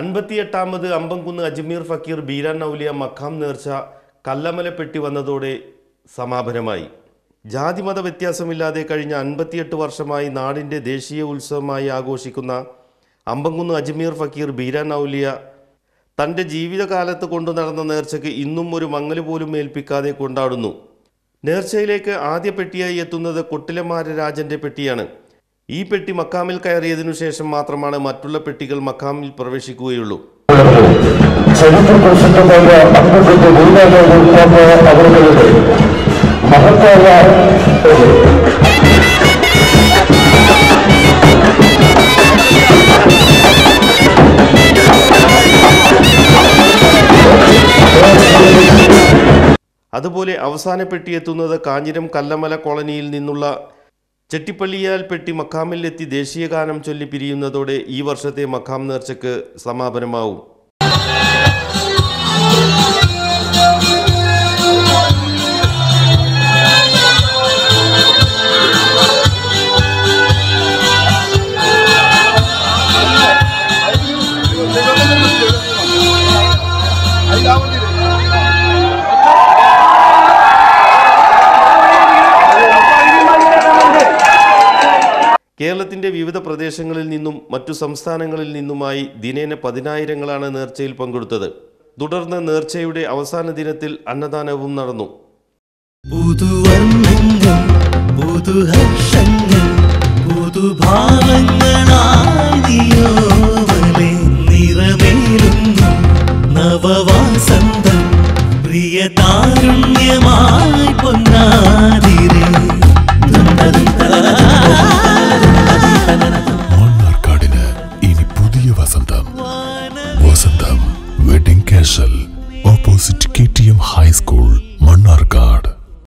58ാമത് അമ്പംകുന്ന് അജ്മീർ ഫക്കീർ ബീരാൻ ഔലിയ മഖാം നേർച്ച കല്ലമലപ്പെട്ടി വന്നതോടെ സമാപനമായി. ജാതിമത വ്യത്യാസമില്ലാതെ കഴിഞ്ഞ 58 വർഷമായി നാടിൻ്റെ ദേശീയ ഉത്സവമായി ആഘോഷിക്കുന്ന അമ്പംകുന്ന് അജ്മീർ ഫക്കീർ ബീരാൻ ഔലിയ തൻ്റെ ജീവിതകാലത്ത് കൊണ്ടു നടന്ന നേർച്ചയ്ക്ക് ഇന്നും ഒരു മങ്ങല് പോലും ഏൽപ്പിക്കാതെ കൊണ്ടാടുന്നു. നേർച്ചയിലേക്ക് ആദ്യ പെട്ടിയായി എത്തുന്നത് കൊട്ടിലമാര രാജൻ്റെ പെട്ടിയാണ്. ഈ പെട്ടി മക്കാമിൽ കയറിയതിനു ശേഷം മാത്രമാണ് മറ്റുള്ള പെട്ടികൾ മക്കാമിൽ പ്രവേശിക്കുകയുള്ളൂ. അതുപോലെ അവസാന പെട്ടി എത്തുന്നത് കാഞ്ഞിരം കല്ലമല കോളനിയിൽ നിന്നുള്ള ചെട്ടിപ്പള്ളിയാൽ പെട്ടി മഖാമിൽ എത്തി ദേശീയഗാനം ചൊല്ലി പിരിയുന്നതോടെ ഈ വർഷത്തെ മഖാം നേർച്ചയ്ക്ക് സമാപനമാവും. കേരളത്തിൻ്റെ വിവിധ പ്രദേശങ്ങളിൽ നിന്നും മറ്റു സംസ്ഥാനങ്ങളിൽ നിന്നുമായി ദിനേന 10,000-ങ്ങളാണ് നേർച്ചയിൽ പങ്കെടുത്തത്. തുടർന്ന് നേർച്ചയുടെ അവസാന ദിനത്തിൽ അന്നദാനവും നടന്നു. Wedding Castle, opposite KTM High School, Mannarkad.